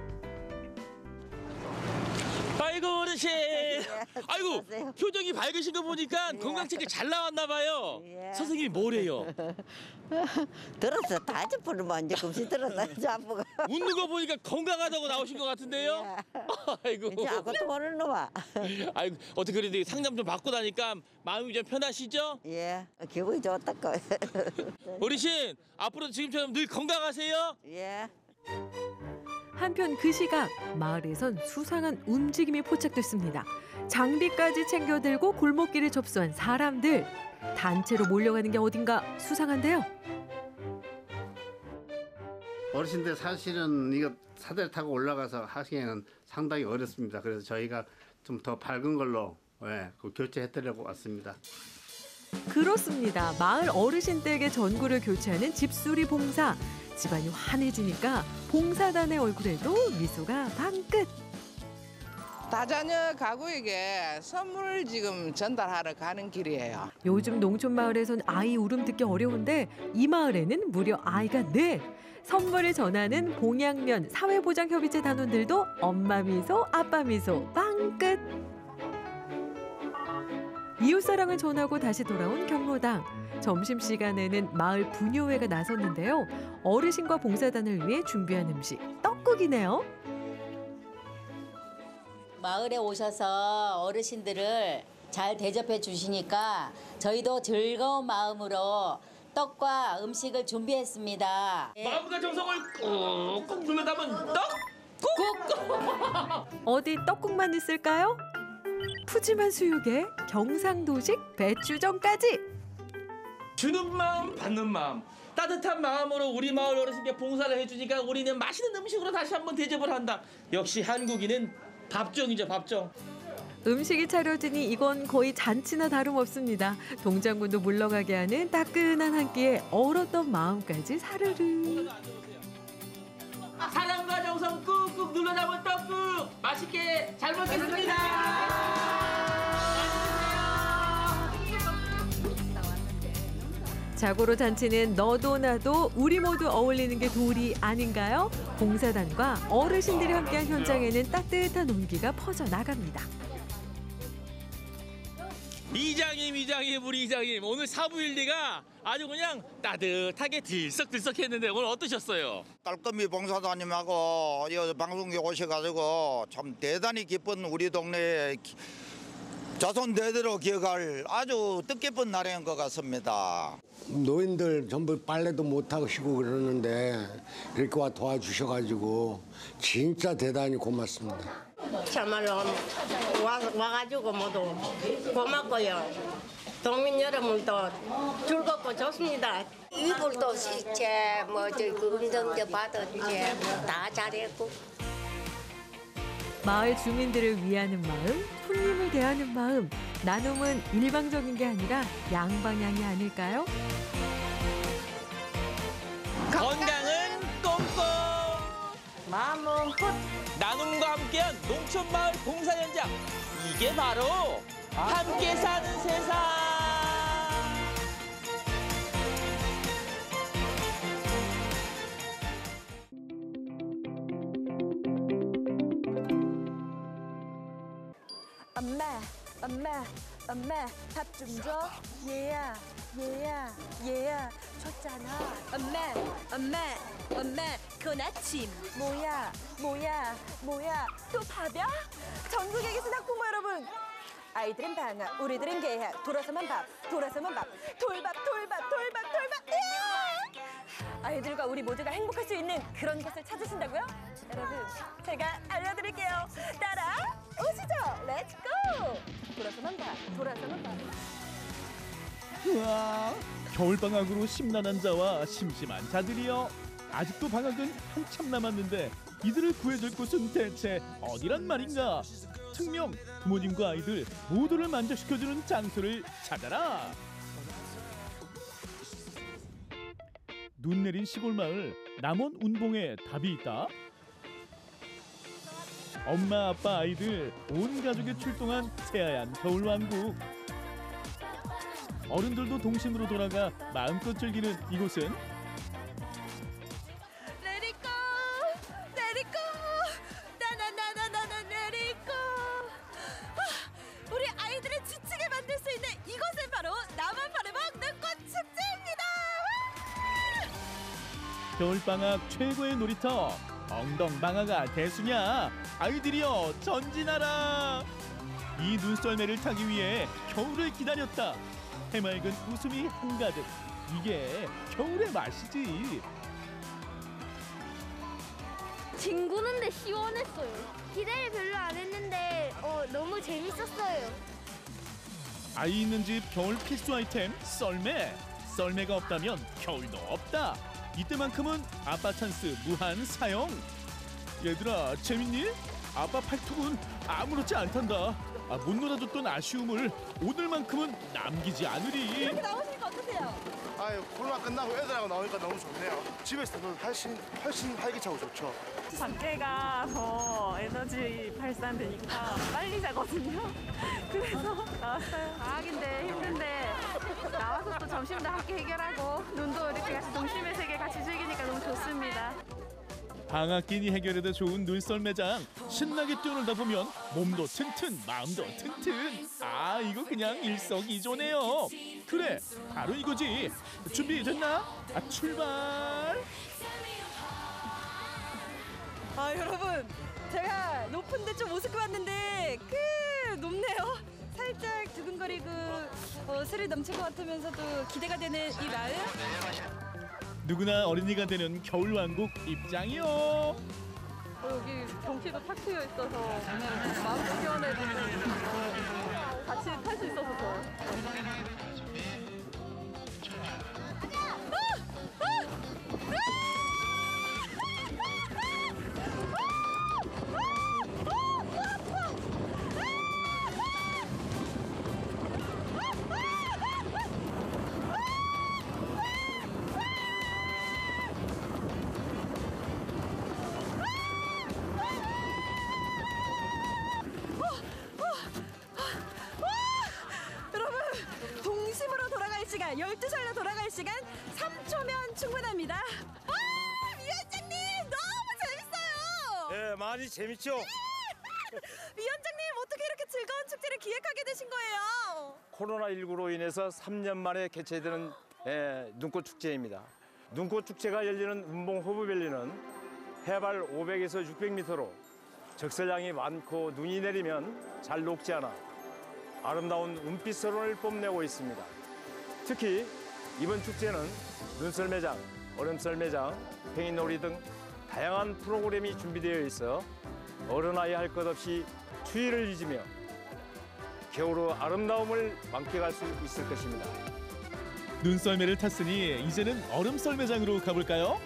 아이고 어르신. 아이고 표정이 밝으신 거 보니까 건강 체크 잘 나왔나 봐요. 선생님이 뭐래요? 들었어. 다 짚으면 이제 금시 들었다. 아프가. 웃는 거 보니까 건강하다고 나오신 것 같은데요? 아이고. 이제 아무것도 모르는 놈아. 아이고 어떻게 그래도 상담 좀 받고 나니까 마음이 좀 편하시죠? 예. 기분이 좋았다고. 어르신 앞으로 지금처럼 늘 건강하세요. 예. 한편 그 시각 마을에선 수상한 움직임이 포착됐습니다. 장비까지 챙겨 들고 골목길을 접수한 사람들. 단체로 몰려가는 게 어딘가 수상한데요. 어르신들 사실은 이거 사다리 타고 올라가서 하시기에는 상당히 어렵습니다. 그래서 저희가 좀 더 밝은 걸로 예, 교체해드리려고 왔습니다. 그렇습니다. 마을 어르신들에게 전구를 교체하는 집수리 봉사. 집안이 환해지니까 봉사단의 얼굴에도 미소가 방긋. 다자녀 가구에게 선물을 지금 전달하러 가는 길이에요. 요즘 농촌 마을에선 아이 울음 듣기 어려운데 이 마을에는 무려 아이가 넷. 선물을 전하는 봉양면 사회보장협의체 단원들도 엄마 미소, 아빠 미소 빵끝. 이웃사랑을 전하고 다시 돌아온 경로당. 점심시간에는 마을 분효회가 나섰는데요. 어르신과 봉사단을 위해 준비한 음식 떡국이네요. 마을에 오셔서 어르신들을 잘 대접해 주시니까 저희도 즐거운 마음으로 떡과 음식을 준비했습니다. 마음과 정성을 꾹꾹 눌러 담은 떡국! 어디 떡국만 있을까요? 푸짐한 수육에 경상도식 배추전까지. 주는 마음 받는 마음 따뜻한 마음으로 우리 마을 어르신께 봉사를 해주니까 우리는 맛있는 음식으로 다시 한번 대접을 한다. 역시 한국인은 밥정이죠 밥정. 음식이 차려지니 이건 거의 잔치나 다름없습니다. 동장군도 물러가게 하는 따끈한 한 끼에 얼었던 마음까지 사르르. 사랑과 정성 꾹꾹 눌러 담은 떡국 맛있게 잘 먹겠습니다. 자고로 잔치는 너도 나도 우리 모두 어울리는 게 도리 아닌가요? 봉사단과 어르신들이 함께한 현장에는 따뜻한 온기가 퍼져 나갑니다. 이장님 이장님 우리 이장님 오늘 사부일리가 아주 그냥 따뜻하게 들썩들썩했는데 오늘 어떠셨어요? 깔끔히 봉사단님하고 이 방송국에 오셔가지고 참 대단히 기쁜 우리 동네에 자손 대대로 기억할 아주 뜻깊은 날인 것 같습니다. 노인들 전부 빨래도 못 하시고 그러는데 이렇게 와 도와주셔가지고 진짜 대단히 고맙습니다. 참말로 와, 와가지고 모두 고맙고요. 도민 여러분도 즐겁고 좋습니다. 이불도 씻지, 뭐저그 운동도 받았지, 다 잘했고. 마을 주민들을 위하는 마음, 손님을 대하는 마음, 나눔은 일방적인 게 아니라 양방향이 아닐까요? 건강은 꼼꼼, 마음은 풋. 나눔과 함께한 농촌마을 봉사 현장. 이게 바로 함께 사는 세상. 엄마, 엄마, 엄마, 밥 좀 줘. 얘야, 얘야, 얘야, 줬잖아. 엄마, 엄마, 엄마, 그건 아침. 뭐야, 뭐야, 뭐야, 또 밥이야? 전국에 계신 학부모 여러분, 아이들은 방학, 우리들은 개학. 돌아서만 밥, 돌아서만 밥, 돌밥, 돌밥, 돌밥, 돌밥. 이야! 아이들과 우리 모두가 행복할 수 있는 그런 곳을 찾으신다고요? 여러분, 제가 알려드릴게요. 따라 오시죠. 렛츠 고! 돌아서만 봐, 돌아서만 봐. 우와, 겨울방학으로 심란한 자와 심심한 자들이여. 아직도 방학은 한참 남았는데 이들을 구해줄 곳은 대체 어디란 말인가? 특명 부모님과 아이들 모두를 만족시켜주는 장소를 찾아라. 눈 내린 시골 마을 남원 운봉에 답이 있다. 엄마, 아빠, 아이들 온 가족이 출동한 새하얀 겨울왕국. 어른들도 동심으로 돌아가 마음껏 즐기는 이곳은 레리꼬, 레리꼬, 나나나나나나 레리꼬. 아, 우리 아이들을 지치게 만들 수 있는 이곳은 바로 나만 바래먹 눈꽃 축제입니다. 겨울방학 최고의 놀이터 엉덩방아가 대수냐. 아이들이여 전진하라. 이 눈썰매를 타기 위해 겨울을 기다렸다. 해맑은 웃음이 한가득. 이게 겨울의 맛이지. 뒹구는데 시원했어요. 기대를 별로 안 했는데 어, 너무 재밌었어요. 아이 있는 집 겨울 필수 아이템 썰매. 썰매가 없다면 겨울도 없다. 이때만큼은 아빠 찬스 무한 사용. 얘들아 재밌니? 아빠 팔뚝은 아무렇지 않단다. 아, 못 놀아줬던 아쉬움을 오늘만큼은 남기지 않으리. 이렇게 나오시니까 어떠세요? 아유, 코로나 끝나고 애들하고 나오니까 너무 좋네요. 집에서도 훨씬 훨씬 활기차고 좋죠. 밖에가 더 에너지 발산되니까 빨리 자거든요. 그래서 나왔어요. 방학인데 힘든데 나와서 또 점심도 함께 해결하고 눈도 이렇게 같이 동심의 세계 같이 즐기니까 너무 좋습니다. 방학기니 해결해도 좋은 눈썰매장. 신나게 뛰어놀다 보면 몸도 튼튼 마음도 튼튼. 아 이거 그냥 일석이조네요. 그래 바로 이거지. 준비됐나? 아 출발. 아 여러분, 제가 높은데 좀 우습게 봤는데 그 높네요. 살짝 두근거리고 어, 스릴 넘칠 것 같으면서도 기대가 되는 이 마음. 누구나 어린이가 되는 겨울왕국 입장이요. 어, 여기 경치도 탁 트여 있어서 마음도 시원해지고 같이 탈 수 있어서 더. 시간, 열두 살로 돌아갈 시간 삼 초면 충분합니다. 아, 위원장님 너무 재밌어요. 네, 많이 재밌죠? 위원장님 어떻게 이렇게 즐거운 축제를 기획하게 되신 거예요? 코로나십구로 인해서 삼 년 만에 개최되는 예, 눈꽃 축제입니다. 눈꽃 축제가 열리는 운봉 호부밸리는 해발 오백에서 육백 미터로 적설량이 많고 눈이 내리면 잘 녹지 않아 아름다운 은빛선을 뽐내고 있습니다. 특히 이번 축제는 눈썰매장, 얼음썰매장, 팽이놀이 등 다양한 프로그램이 준비되어 있어 어른 아이 할 것 없이 추위를 잊으며 겨울의 아름다움을 만끽할 수 있을 것입니다. 눈썰매를 탔으니 이제는 얼음 썰매장으로 가볼까요?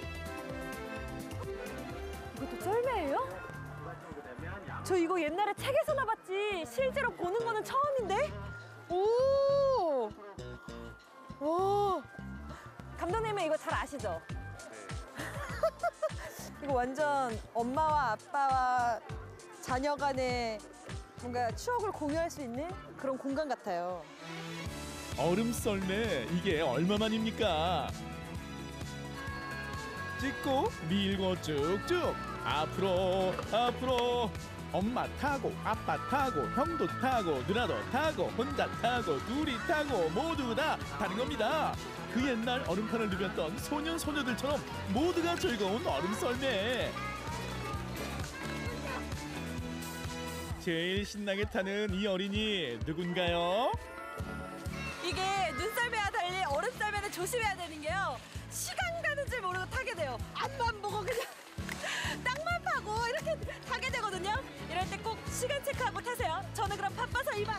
이것도 썰매예요? 저 이거 옛날에 책에서나 봤지 실제로 보는 거는 처음인데? 오! 오! 감독님은 이거 잘 아시죠? 이거 완전 엄마와 아빠와 자녀 간의 뭔가 추억을 공유할 수 있는 그런 공간 같아요. 얼음 썰매 이게 얼마만입니까? 찍고 밀고 쭉쭉 앞으로 앞으로 엄마 타고 아빠 타고 형도 타고 누나도 타고 혼자 타고 둘이 타고 모두 다 타는 겁니다. 그 옛날 얼음판을 누볐던 소년 소녀들처럼 모두가 즐거운 얼음 썰매. 제일 신나게 타는 이 어린이 누군가요? 이게 눈썰매와 달리 얼음썰매는 조심해야 되는 게요. 시간 가는 줄 모르고 타게 돼요. 앞만 보고 그냥 땅만 파고 이렇게 타게 되거든요. 이럴 때 꼭 시간 체크하고 타세요. 저는 그럼 바빠서 이만.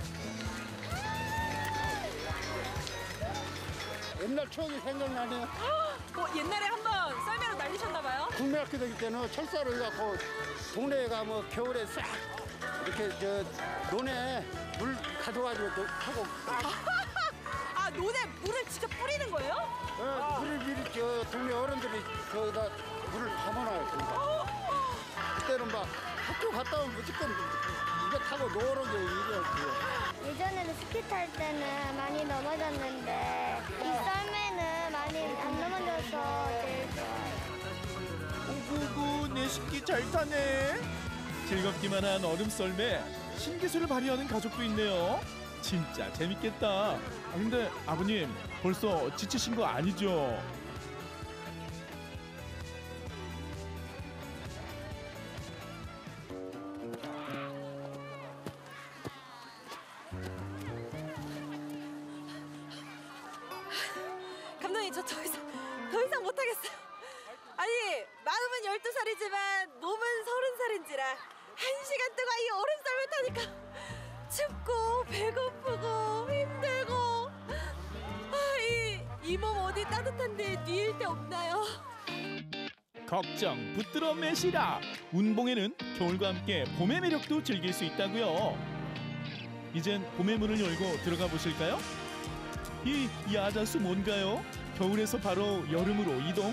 옛날 추억이 생각나네요. 어, 옛날에 한번 썰매로 날리셨나 봐요? 국민학교 다닐 때는 철사로 해갖고 동네에 가면 겨울에 싹 이렇게 저 논에 물 가져가지고 또 하고. 아, 논에 물을 직접 뿌리는 거예요? 네, 물을 미리 저 동네 어른들이 거기다 물을 담아놔요. 거기다. 그때는 막 학교 갔다 오면 무조건 이거 타고 노는 게 일이었고요. 예전에는 스키 탈 때는 많이 넘어졌는데 이 썰매는 많이 안 넘어져서 제일 좋아요. 오구구 내 식기 잘 타네. 즐겁기만 한 얼음 썰매 신기술을 발휘하는 가족도 있네요. 진짜 재밌겠다. 아, 근데 아버님 벌써 지치신 거 아니죠? 감독님 저 더 이상 더 이상 못하겠어요. 아니 마음은 열두 살이지만 몸은 서른 살인지라 한 시간 동안 이 얼음 썰매 타니까 춥고 배고프고 힘들고 아, 이 몸 어디 따뜻한데 뉘일 데 없나요? 걱정 붙들어 매시라. 운봉에는 겨울과 함께 봄의 매력도 즐길 수 있다고요. 이젠 봄의 문을 열고 들어가 보실까요? 이 야자수 뭔가요? 겨울에서 바로 여름으로 이동?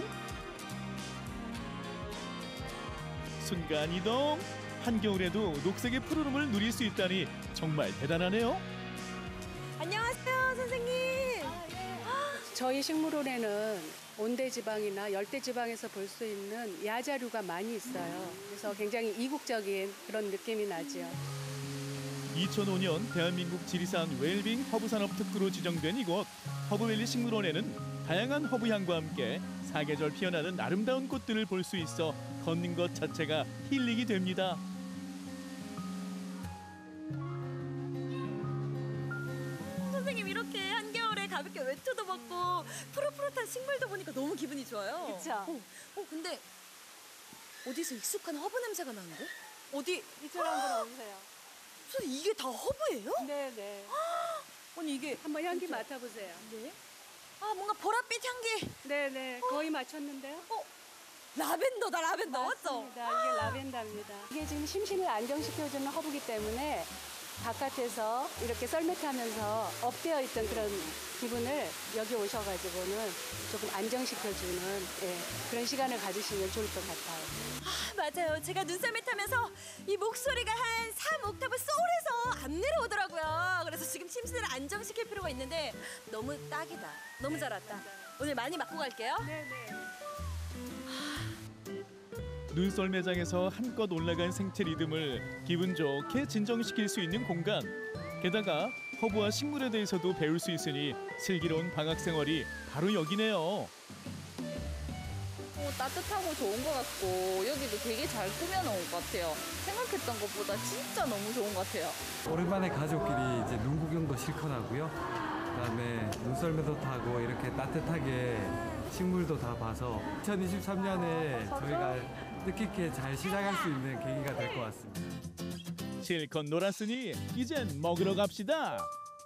순간 이동! 한겨울에도 녹색의 푸르름을 누릴 수 있다니 정말 대단하네요. 안녕하세요 선생님. 저희 식물원에는 온대지방이나 열대지방에서 볼 수 있는 야자류가 많이 있어요. 그래서 굉장히 이국적인 그런 느낌이 나죠. 이천오 년 대한민국 지리산 웰빙 허브산업 특구로 지정된 이곳 허브밸리 식물원에는 다양한 허브향과 함께 사계절 피어나는 아름다운 꽃들을 볼 수 있어 걷는 것 자체가 힐링이 됩니다. 선생님 이렇게 한겨울에 가볍게 외투도 벗고 푸릇푸릇한 식물도 보니까 너무 기분이 좋아요. 그쵸? 어, 어 근데 어디서 익숙한 허브 냄새가 나는데? 어디? 이쪽으로 한번 오세요. 선생님 이게 다 허브예요? 네네. 아니 이게 한번 향기 진짜- 맡아보세요. 네. 아 뭔가 보랏빛 향기. 네네. 거의 맞췄는데요. 어? 라벤더다 라벤더 맞죠? 맞습니다. 이게 라벤더입니다. 이게 지금 심신을 안정시켜주는 허브기 때문에 바깥에서 이렇게 썰매 타면서 업되어 있던 그런 기분을 여기 오셔가지고는 조금 안정시켜주는 예, 그런 시간을 가지시면 좋을 것 같아요. 아 맞아요. 제가 눈썰매 타면서 이 목소리가 한 삼 옥타브 소울해서 안 내려오더라고요. 그래서 지금 심신을 안정시킬 필요가 있는데 너무 딱이다. 너무 잘 왔다. 오늘 많이 맞고 갈게요. 네네. 눈썰매장에서 한껏 올라간 생체 리듬을 기분 좋게 진정시킬 수 있는 공간. 게다가 허브와 식물에 대해서도 배울 수 있으니 슬기로운 방학 생활이 바로 여기네요. 어, 따뜻하고 좋은 것 같고 여기도 되게 잘 꾸며놓은 것 같아요. 생각했던 것보다 진짜 너무 좋은 것 같아요. 오랜만에 가족끼리 이제 눈 구경도 실컷 하고요. 그다음에 눈썰매도 타고 이렇게 따뜻하게 식물도 다 봐서 이천이십삼 년에 저희가 뜻깊게 잘 시작할 수 있는 계기가 될 것 같습니다. 실컷 놀았으니 이젠 먹으러 갑시다.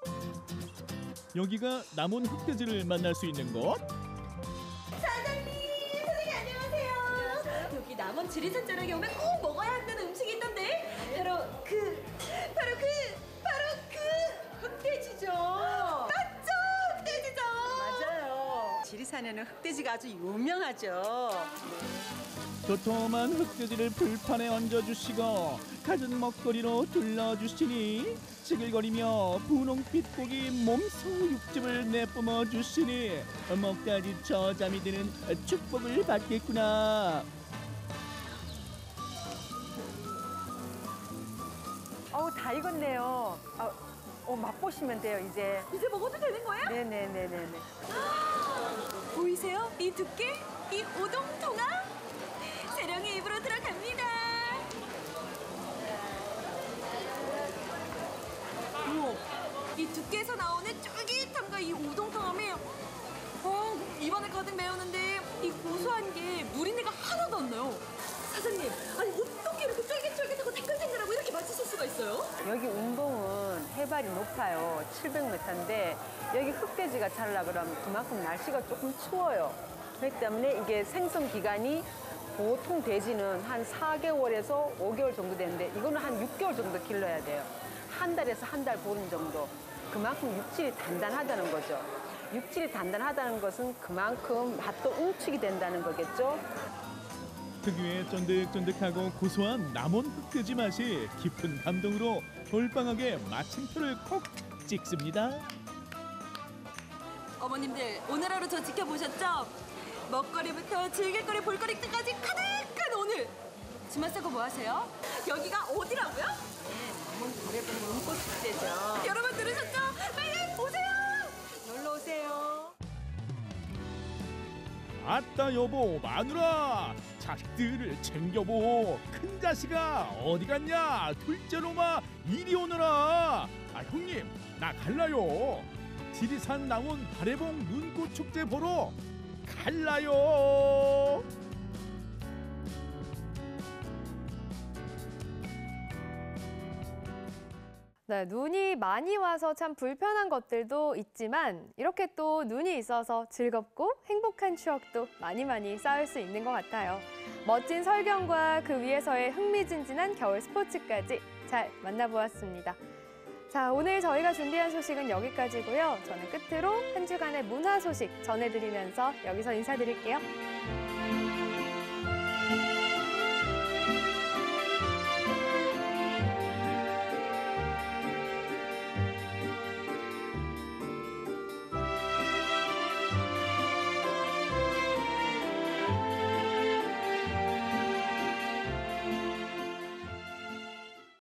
여기가 남원 흑돼지를 만날 수 있는 곳? 사장님, 선생님 안녕하세요. 여기 남원 지리산 자락에 오면 꼭 먹어야 한다는 음식이 있던데 바로 그, 바로 그, 바로 그 흑돼지죠. 맞죠, 흑돼지죠. 맞아요. 지리산에는 흑돼지가 아주 유명하죠. 도톰한 흑돼지를 불판에 얹어주시고 갖은 먹거리로 둘러주시니 지글거리며 분홍빛 고기 몸소 육즙을 내뿜어 주시니 먹다지 저잠이 드는 축복을 받겠구나. 어우, 다 익었네요. 어, 어, 맛보시면 돼요, 이제. 이제 먹어도 되는 거예요? 네네네네네. 보이세요? 이 두께? 이 오동통아? 세령의 입으로 들어갑니다. 우와, 이 두께에서 나오는 쫄깃함과 이 오동통함이 어, 입안에 가득 메우는데 이 고소한 게 누린내가 하나도 안 나요. 사장님, 아니 어떻게 이렇게 쫄깃쫄깃하고 탱글탱글하고 이렇게 맛있을 수가 있어요? 여기 운봉은 해발이 높아요. 칠백 미터인데 여기 흑돼지가 자라려 그러면 그만큼 날씨가 조금 추워요. 그렇기 때문에 이게 생성 기간이 보통 돼지는 한 사 개월에서 오 개월 정도 되는데 이거는 한 육 개월 정도 길러야 돼요. 한 달에서 한 달 보름 정도. 그만큼 육질이 단단하다는 거죠. 육질이 단단하다는 것은 그만큼 맛도 응축이 된다는 거겠죠. 특유의 쫀득쫀득하고 고소한 남원 흑돼지 맛이 깊은 감동으로 돌방하게 마침표를 콕 찍습니다. 어머님들, 오늘 하루 저 지켜보셨죠? 먹거리부터 즐길거리, 볼거리까지 가득한 오늘! 주말 쓰고 뭐 하세요? 여기가 어디라고요? 네, 남원 바래봉 눈꽃축제죠. 여러분 들으셨죠? 빨리 오세요! 놀러 오세요. 아따 여보 마누라 자식들을 챙겨보. 큰 자식아 어디 갔냐. 둘째 놈아 이리 오너라. 아 형님 나 갈라요. 지리산 남원 바래봉 눈꽃 축제 보러 갈라요. 네, 눈이 많이 와서 참 불편한 것들도 있지만 이렇게 또 눈이 있어서 즐겁고 행복한 추억도 많이 많이 쌓을 수 있는 것 같아요. 멋진 설경과 그 위에서의 흥미진진한 겨울 스포츠까지 잘 만나보았습니다. 자, 오늘 저희가 준비한 소식은 여기까지고요. 저는 끝으로 한 주간의 문화 소식 전해드리면서 여기서 인사드릴게요.